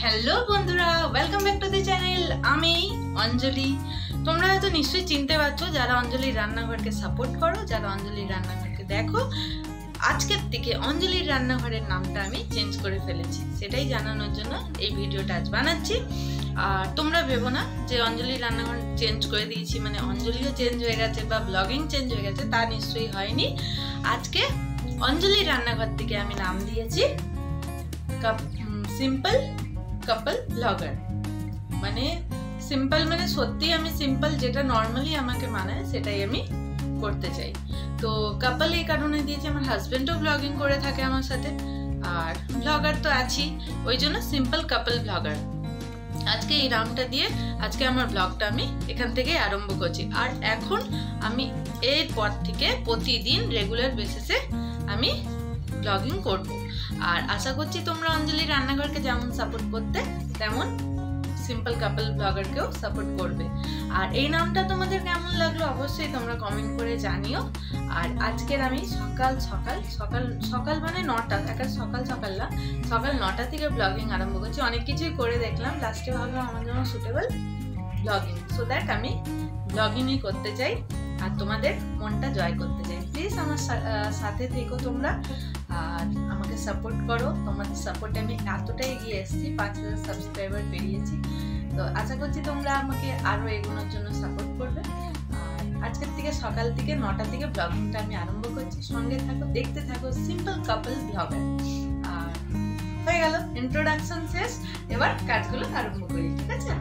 Hello বন্ধুরা, welcome back to the channel. আমি অঞ্জলি। তোমরা হয়তো নিশ্চয়ই চিনতে পারছো যারা অঞ্জলির রান্নাঘরকে সাপোর্ট করো, যারা অঞ্জলির রান্নাঘরকে দেখো। আজকের থেকে অঞ্জলির রান্নাঘরের নামটা আমি চেঞ্জ করে ফেলেছি, সেটাই জানানোর জন্য এই ভিডিওটা আজ বানাচ্ছি। আর তোমরা ভেবো না যে অঞ্জলির রান্নাঘর চেঞ্জ করে দিয়েছি মানে অঞ্জলিও চেঞ্জ হয়ে গেছে বা ব্লগিং চেঞ্জ হয়ে গেছে, তা নিশ্চয়ই হয়নি। আজকে অঞ্জলির রান্নাঘর থেকে আমি নাম দিয়েছি সিম্পল কাপল ব্লগার। মানে সিম্পল মানে সত্যি আমি সিম্পল, যেটা নর্মালি আমাকে মানায় সেটাই আমি করতে চাই। তো কাপল এই কারণে দিয়েছি, আমার হাজবেন্ডও ব্লগিং করে থাকে আমার সাথে, আর ব্লগার তো আছি, ওই জন্য সিম্পল কাপল ব্লগার। আজকে এই নামটা দিয়ে আজকে আমার ব্লগটা আমি এখান থেকেই আরম্ভ করছি। আর এখন আমি এরপর থেকে প্রতিদিন রেগুলার বেসিসে আমি ব্লগিং করব। আর আশা করছি তোমরা অঞ্জলি রান্নাঘরকে যেমন সাপোর্ট করতে তেমন সিম্পল কাপল ব্লগারকেও সাপোর্ট করবে। আর এই নামটা তোমাদের কেমন লাগলো অবশ্যই তোমরা কমেন্ট করে জানিও। আর আজকের আমি সকাল মানে 9টা, একটা সকাল না, সকাল 9টা থেকে ব্লগিং আরম্ভ করছি। অনেক কিছুই করে দেখলাম, লাস্টে ভাবলাম আমার জন্য সুটেবল ব্লগিং, সো দ্যাট আমি ব্লগিংই করতে চাই আর তোমাদের মনটা জয় করতে চাই। প্লিজ আমার সাথে থেকো তোমরা আর আমাকে সাপোর্ট করো। তোমাদের সাপোর্টে আমি এতটাই এগিয়ে এসেছি, 5000 সাবস্ক্রাইবার পেরিয়েছি। তো আশা করছি তোমরা আমাকে আরও এগোনোর জন্য সাপোর্ট করবে। আর আজকের থেকে সকাল থেকে 9টা থেকে ব্লগিংটা আমি আরম্ভ করছি। সঙ্গে থাকো, দেখতে থাকো সিম্পল কাপল ব্লগার। আর হয়ে গেল ইন্ট্রোডাকশন শেষ, এবার কাজগুলো আরম্ভ করি, ঠিক আছে?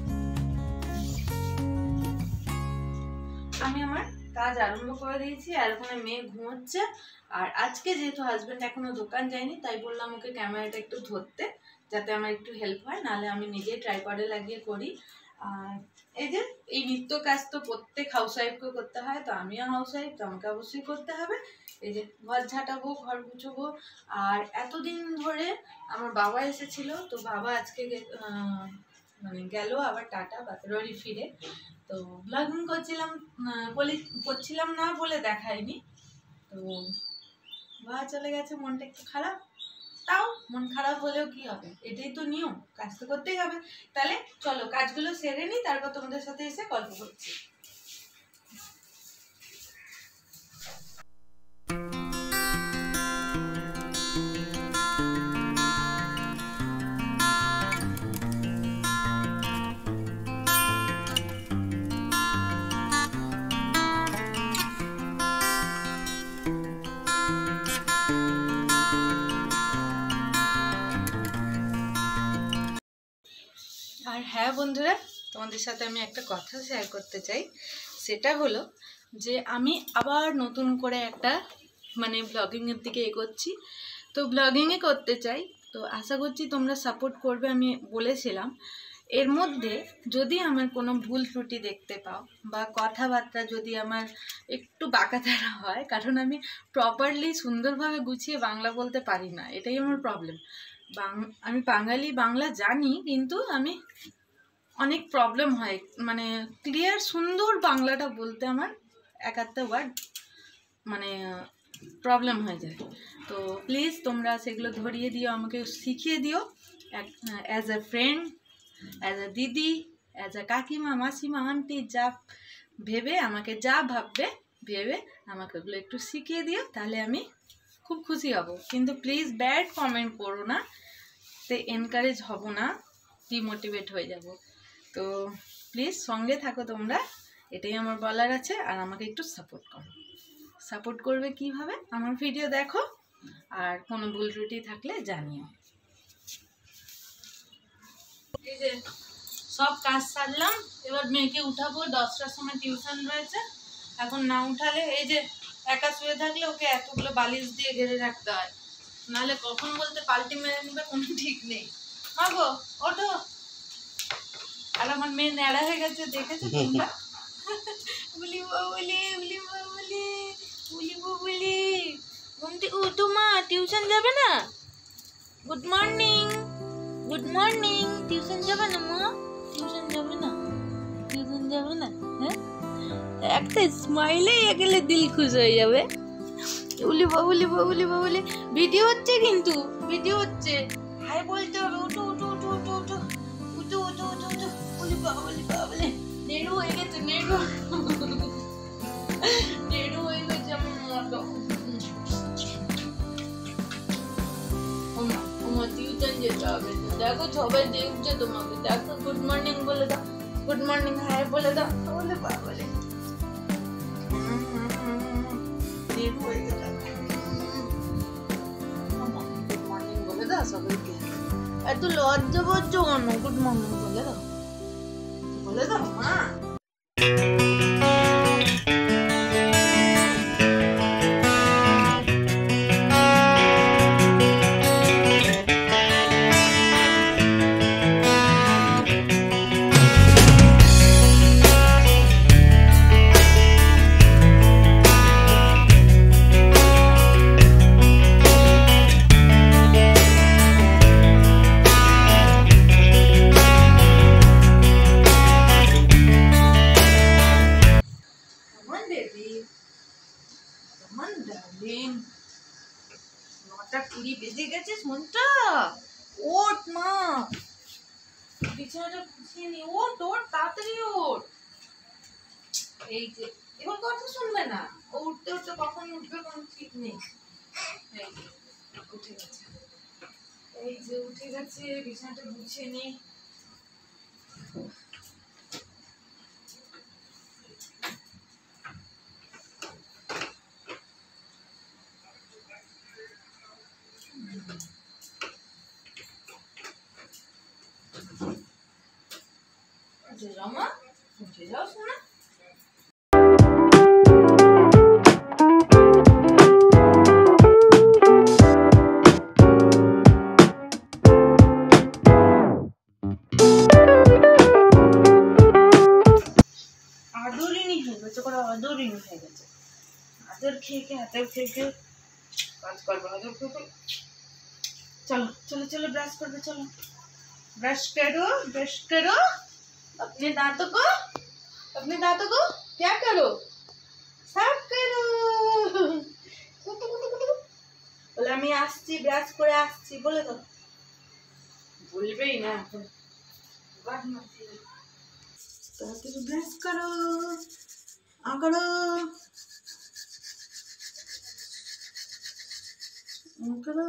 আমি আমার কাজ আরম্ভ করে দিয়েছি, আর ওখানে মেয়ে ঘুমোচ্ছে। আর আজকে যেহেতু হাজবেন্ড এখনো দোকান যায়নি, তাই বললাম ওকে ক্যামেরাটা একটু ধরতে, যাতে আমার একটু হেল্প হয়, নাহলে আমি নিজেই ট্রাইপডে লাগিয়ে করি। আর এই যে এই নিত্য কাজ তো প্রত্যেক হাউসওয়াইফকে করতে হয়, তো আমিও হাউসওয়াইফ, তো আমাকে অবশ্যই করতে হবে। এই যে ঘর ঝাঁটাবো, ঘর গুছবো। আর এতদিন ধরে আমার বাবা এসেছিল, তো বাবা আজকে মানে গেল আবার টাটা, বাতারবাড়ি ফিরে। তো ব্লগিং করছিলাম না বলে দেখায়নি, তো বাবা চলে গেছে, মনটা একটু খারাপ। তাও মন খারাপ হলেও কি হবে, এটাই তো নিয়ম, কাজ তো করতেই হবে। তাহলে চলো কাজগুলো সেরে নিই, তারপর তোমাদের সাথে এসে গল্প করছি। আর হ্যাঁ বন্ধুরা, তোমাদের সাথে আমি একটা কথা শেয়ার করতে চাই। সেটা হলো যে আমি আবার নতুন করে একটা মানে ব্লগিংয়ের দিকে এগোচ্ছি, তো ব্লগিংয়ে করতে চাই। তো আশা করছি তোমরা সাপোর্ট করবে। আমি বলেছিলাম এর মধ্যে যদি আমার কোনো ভুল ত্রুটি দেখতে পাও বা কথাবার্তা যদি আমার একটু বাঁকাতারা হয়, কারণ আমি প্রপারলি সুন্দরভাবে গুছিয়ে বাংলা বলতে পারি না, এটাই আমার প্রবলেম। আমি বাংলা জানি, কিন্তু আমি অনেক প্রবলেম হয় মানে ক্লিয়ার সুন্দর বাংলাটা বলতে আমার একটা ওয়ার্ড মানে প্রবলেম হয়ে যায়। তো প্লিজ তোমরা সেগুলো ধরিয়ে দিও, আমাকে শিখিয়ে দিও as a friend, as a didi, as এ কাকিমা, মাসিমা, আন্টি, যা ভেবে আমাকে যা ভাববে ভেবে আমাকে ওগুলো একটু শিখিয়ে দিও, তাহলে আমি খুব খুশি হব। কিন্তু প্লিজ ব্যাড কমেন্ট করো না, তে এনকারেজ হব না, ডিমোটিভেট হয়ে যাব। তো প্লিজ সঙ্গে থাকো তোমরা, এটাই আমার বলার আছে। আর আমাকে একটু সাপোর্ট করো। সাপোর্ট করবে কিভাবে? আমার ভিডিও দেখো, আর কোনো ভুল ত্রুটি থাকলে জানিও। এই যে সব কাজ সারলাম, এবার মেয়েকে উঠাবো, 10টার সময় টিউশন রয়েছে। এখন না উঠালে, এই যে একা শুয়ে থাকলে ওকে এতগুলো বালিশ দিয়ে ঘিরে রাখতে হয়, নাহলে কখন বলতে পাল্টি মেরে নেবে কোনো ঠিক নেই। মাগো ওঠো। আর আমার মেয়ে ন্যাড়া হয়ে গেছে, দেখেছো তোমরা? বলি বাবুলি, বলি বাবুলি, বলি বাবুলি, ঘুম থেকে উঠো মা, টিউশন যাবে না? Good morning, good morning. Tuition যাবে না মা? টিউশন যাবে না? টিউশন যাবে না? হ্যাঁ, একটা স্মাইলে গেলে দিল খুশ হয়ে যাবে। বলি বাবুলি, বাবুলি, বাবুলি। ভিডিও হচ্ছে, কিন্তু ভিডিও হচ্ছে, হাই বলতে হবে। উঠো উঠো উঠো উঠো দেখো সবাই দেখছে তোমাকে, দেখো গুড মর্নিং বলে দাও, গুড মর্নিং হাই বলে দাও। বলে বাবারে গুড মর্নিং বলে দাও সবাইকে। এত লজ্জা পাচ্ছ কেন? গুড মর্নিং বলে দাও, বলে দাও মা। বেজে গেছে শুনটা, ওঠ মা, বিছানাটা গুছিয়ে নি, ওঠ ওঠ তাড়াতাড়ি ওঠ। এই যে এবার কথা শুনবে না, ও উঠতে উঠতে কখন উঠবে কোনো ঠিক নেই। এই যে উঠে গেছে, এই যে উঠে গেছে, বিছানাটা গুছিয়ে নি। রমা উঠে যাও শোনা। আদরিনি হয়ে গেছে, করে আদরিনি হয়ে গেছে। আদর খেয়ে হাতের খেয়ে কাজ করবো, আদর খেয়ে। चलो चलो चलो ब्रश कर दो, चलो ब्रश करो, ब्रश करो। अपने दांतों को क्या करो, साफ करो। बोले আমি আসছি, ব্রাশ করে আসছি বলে তো বলবেই না এখন। তাড়াতাড়ি ব্রাশ করো, করো করো।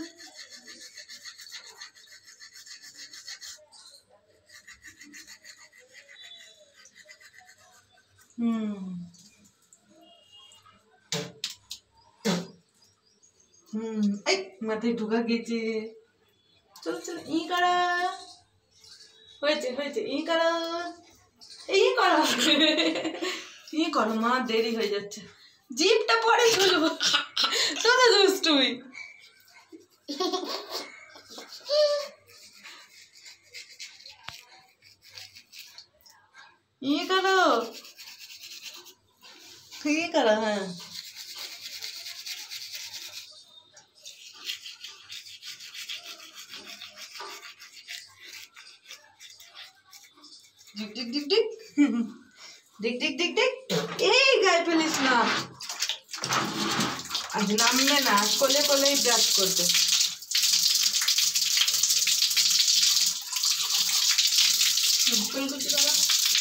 মাথায় ঢুকা গেছে। চলো চলো ই করা হয়েছে হয়েছে, ই করো, ই করো, ই করো মা, দেরি হয়ে যাচ্ছে। জিভটা পরে খুলবো, তোরা দুষ্টুমি। ই করো, ই করো, হ্যাঁ ডিক ডিক ডিক ডিক ডিক ডিক ডিক ডিক। এই গায়ে ফেলিস না, আজ নামবে না, কোলে কোলেই ব্রাশ করবে। ফুলকুচি বাবা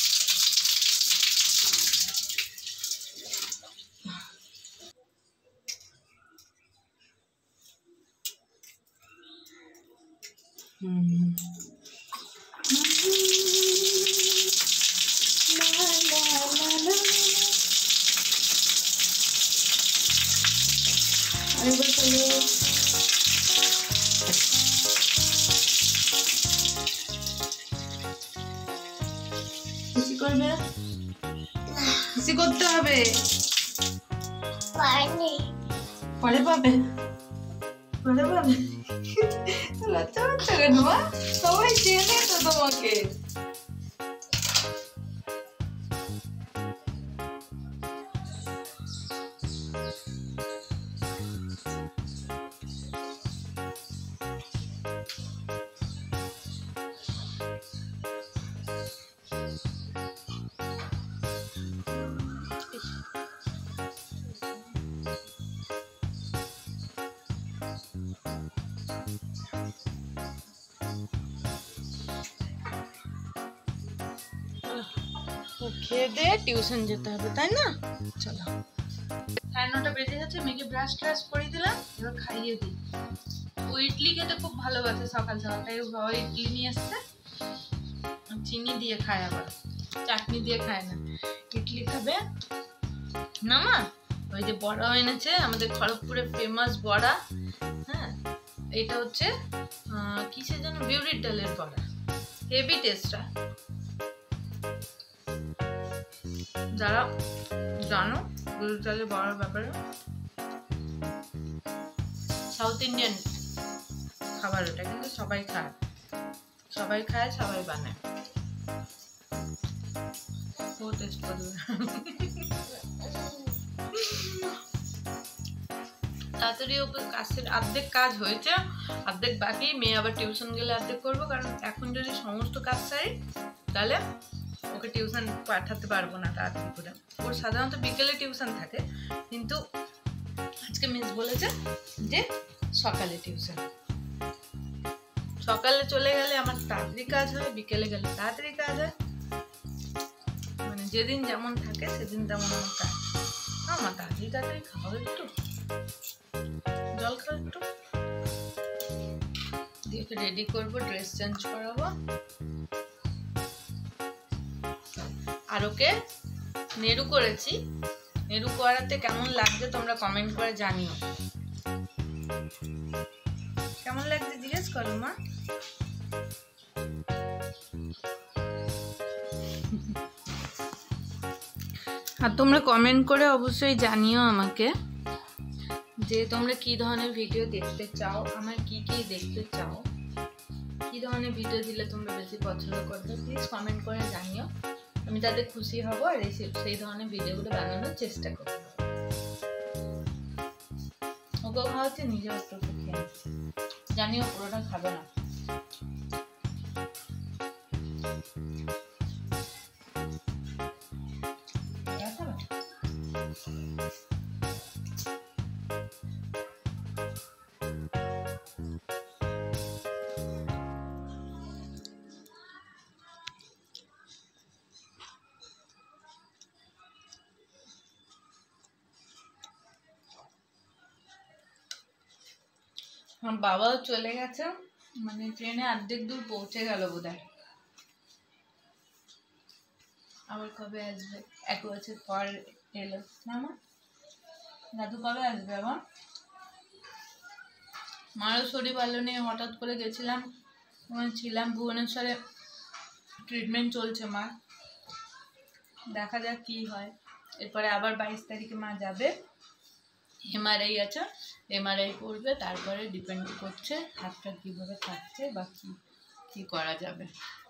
খুশি করবে, খুশি করতে হবে, পরে পাবে, পরে পাবে। লজ্জা হচ্ছে কেন মা? সবাই চেনে তো তোমাকে। খেয়ে দে টিউশন যেতে হবে তাই না? চলো, 9:30 বেজে যাচ্ছে, মেয়েকে ব্রাশ ট্রাশ করে দিলাম, এবার খাইয়ে দিই। ও ইডলি খেতে খুব ভালোবাসে সকাল সকাল, তাই বাবা ইডলি নিয়ে আসছে। চিনি দিয়ে খায়, আবার চাটনি দিয়ে খায় না, ইডলি খাবে না মা। ওই যে বড়া এনেছে আমাদের খড়গপুরের ফেমাস বড়া, হ্যাঁ এটা হচ্ছে কিসের জন্য, বিউলির ডালের বড়া, হেভি টেস্ট হয়। যারা জানো বিউলির ডালের বড়ার ব্যাপারে, সাউথ ইন্ডিয়ান খাবার ওটা, কিন্তু সবাই খায় সবাই বানায়, ও টেস্ট করবে। তাড়াতাড়ি ওকে কাজের অর্ধেক কাজ হয়েছে, অর্ধেক বাকি, মেয়ে আবার টিউশন গেলে অর্ধেক করবো, কারণ এখন যদি সমস্ত কাজ সারি তাহলে ওকে টিউশন পাঠাতে পারবো না তাড়াতাড়ি করে। ওর সাধারণত বিকেলে টিউশন থাকে, কিন্তু আজকে মিস বলেছে যে সকালে টিউশন। সকালে চলে গেলে আমার তাড়াতাড়ি কাজ হয়, বিকেলে গেলে তাড়াতাড়ি কাজ হয়, মানে যেদিন যেমন থাকে সেদিন তেমন আমার কাজ। আমার তাড়াতাড়ি খাও, একটু জল খাও, একটু দিয়ে রেডি করবো, ড্রেস চেঞ্জ করাবো, আর ওকে নেড়ু করেছি। নেড়ু করাতে কেমন লাগছে তোমরা কমেন্ট করে জানিও, কেমন লাগছে জিজ্ঞেস করো মা। আর তোমরা কমেন্ট করে অবশ্যই জানিও আমাকে যে তোমরা কি ধরনের ভিডিও দেখতে চাও, আমার কি কি দেখতে চাও, কি ধরনের ভিডিও দিলে তোমরা বেশি পছন্দ করবে, প্লিজ কমেন্ট করে জানিও। আমি তাতে খুশি হব আর সেই ধরনের ভিডিওগুলো বানানোর চেষ্টা করবো। ওকেও খাওয়াচ্ছে, নিজেও একটু খেয়ে নিচ্ছে, জানিও পুরোটা খাবে না। আমার বাবাও চলে গেছে, মানে ট্রেনে অর্ধেক দূর পৌঁছে গেল বোধহয়, আবার কবে আসবে, 1 বছর পর এলো না মা। দাদু কবে আসবে আবার? মারও শরীর ভালো নেই, হঠাৎ করে গেছিলাম, ছিলাম ভুবনেশ্বরে, ট্রিটমেন্ট চলছে মা, দেখা যাক কি হয়। এরপরে আবার 22 তারিখে মা যাবে, এমআরআই আছে, এমআরআই করবে, তারপরে ডিপেন্ড করছে হাতটা কীভাবে থাকছে বা কি করা যাবে।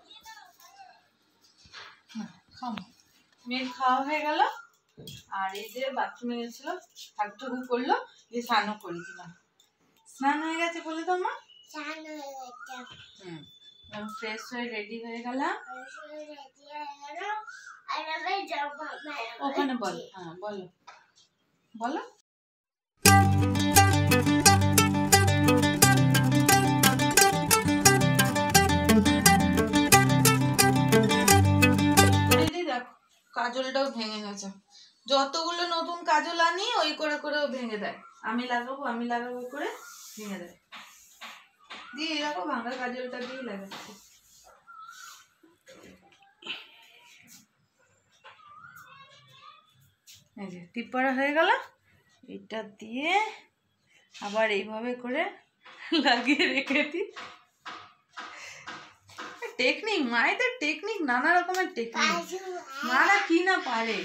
মেয়ের খাওয়া হয়ে গেল, আর এই যে বাথরুমে গেছিল, ঠাকুর করলো, এই স্নানও করে দিলাম। স্নান হয়ে গেছে বলে তো মা, ফ্রেশ হয়ে রেডি হয়ে গেলাম। ওখানে বলো, হ্যাঁ বলো বলো। কাজলটাও ভেঙে গেছে, যতগুলো নতুন কাজল আনি ওই করে করেও ভেঙে দেয়, আমি লাগাবো করে ভেঙে দেয়। দিয়ে এরকম ভাঙা কাজলটা দিয়ে লাগাচ্ছি। এই যে টিপ পরা হয়ে গেল, এটা দিয়ে আবার এইভাবে করে লাগিয়ে রেখে দিই। টেকনিক, মায়েদের টেকনিক, নানা রকমের টেকনিক, মারা কি না পারে।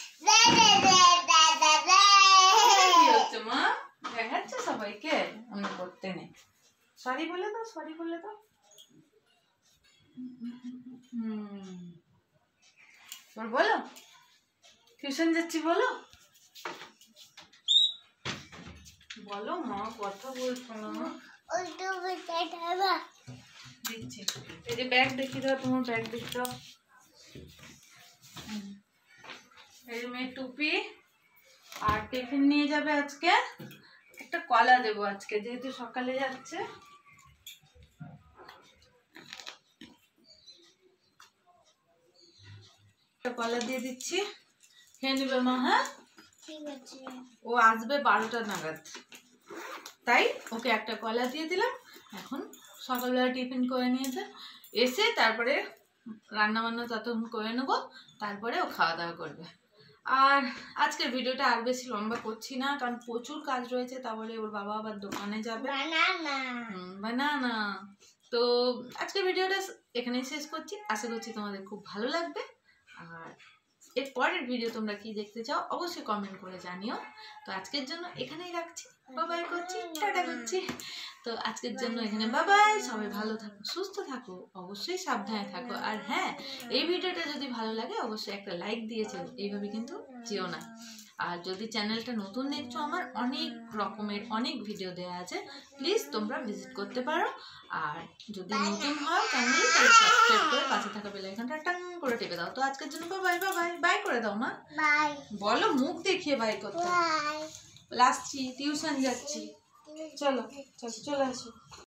কি হচ্ছে মা, দেখাচ্ছে সবাইকে, আমি করতে নেই। সরি বলে দাও, সরি বলে দাও। বলো, টিউশন যাচ্ছি বলো, বলো মা, কথা বলছো না। দিচ্ছি, এই যে ব্যাগ দেখিয়ে দাও, তোমার ব্যাগ দেখতে দাও। এই যে মেয়ের টুপি, আর টিফিন নিয়ে যাবে আজকে, একটা কলা দেবো আজকে যেহেতু সকালে যাচ্ছে। কলা দিয়ে দিচ্ছি, খেয়ে নেবে মা। হ্যাঁ ঠিক আছে, ও আসবে 12টা নাগাদ, তাই ওকে একটা কলা দিয়ে দিলাম। এখন সকালবেলা টিফিন করে নিয়েছে, এসে তারপরে রান্না বান্না ততক্ষণ করে নেবো, তারপরে ও খাওয়া দাওয়া করবে। আর আজকের ভিডিওটা আর বেশি লম্বা করছি না, কারণ প্রচুর কাজ রয়েছে। তারপরে ওর বাবা আবার দোকানে যাবে, বানানা। তো আজকের ভিডিওটা এখানেই শেষ করছি। আশা করছি তোমাদের খুব ভালো লাগবে। আর এর পরের ভিডিও তোমরা কি দেখতে চাও অবশ্যই কমেন্ট করে জানিও। তো আজকের জন্য এখানেই রাখছি, বাবাই করছি, টাটা করছি। তো আজকের জন্য এখানে বাবাই। সবাই ভালো থাকো, সুস্থ থাকো, অবশ্যই সাবধানে থাকো। আর হ্যাঁ, এই ভিডিওটা যদি ভালো লাগে অবশ্যই একটা লাইক দিয়েছো, এইভাবে কিন্তু যেও না। আর যদি চ্যানেলটা নতুন দেখছো, আমার অনেক রকমের অনেক ভিডিও দেওয়া আছে, প্লিজ তোমরা ভিজিট করতে পারো। আর যদি নতুন হয় চ্যানেলে, তাহলে সাবস্ক্রাইব করে পাশে থাকা বেল আইকনটা টাং করে টেপে দাও। তো আজকের জন্য বাই বাই বাই করে দাও মা, বাই বলো, মুখ দেখিয়ে বাই করতে। আসছি, টিউশন যাচ্ছি, চলো চলো চলে আসো।